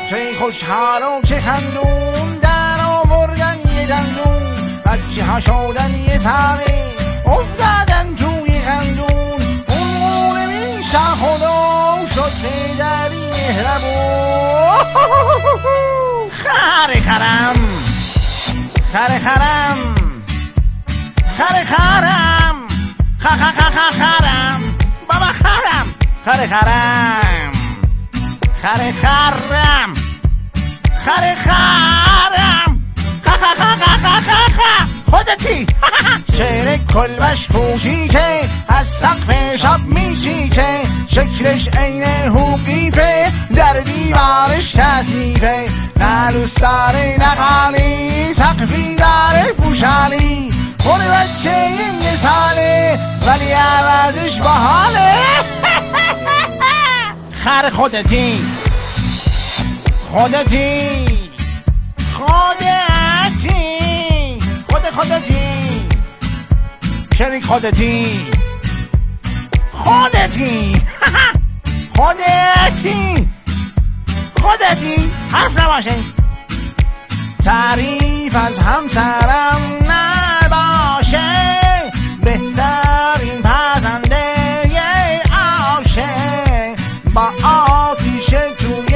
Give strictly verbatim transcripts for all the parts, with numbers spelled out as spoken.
چه خوشحال و چه خندون در آوردن یه دندون، بچه ها شدن یه سره افتادن توی خندون. اون مونه میشه خدا شد پدری مهربون. خره خرم خره خرم خره خرم خ خ خ خ خرم بابا خرم خره خرم خره خرم خره خرم خ خ خ خ خ خ خودتی. شعر کلبش کوچیکه از سقف شب میچیکه، شکلش عین حقیفه در دیوارش تصیفه، نه دوست داره نه قالی سقفی داره پوشالی. خود بچه یه ساله ولی عوضش باحاله. خر خودتی خودتی خودتی خود خودتی شریک خودتی خودتی خودتی خودتی حرف نباشه. تعریف از همسرم نباشه، بهترین پسنده عاشق با آتیش توی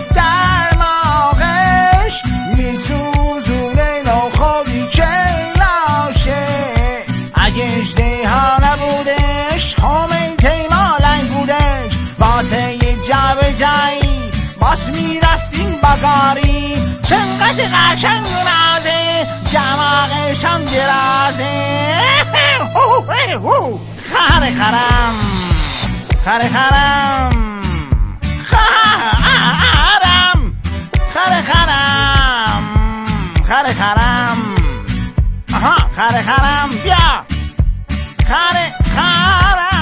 دماغش میسوزونه ناخودی که لاشه. اگه اژدها نبودش کمیته مالنگ بودش، واسه یه جب جایی باس میرفتیم بگاری. چنقدر قشنگ نازه دماغش هم درازه. خره خرم خره خرم خرم خره خرم خره خرم آها خره خرم بیا خره خرم